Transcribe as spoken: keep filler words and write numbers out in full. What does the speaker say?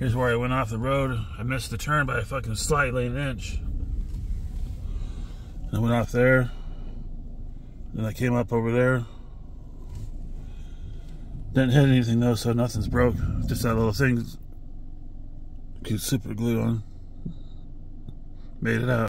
Here's where I went off the road. I missed the turn by a fucking slightly an inch. I went off there. Then I came up over there. Didn't hit anything though, so nothing's broke. Just that little thing. Keep super glue on. Made it out.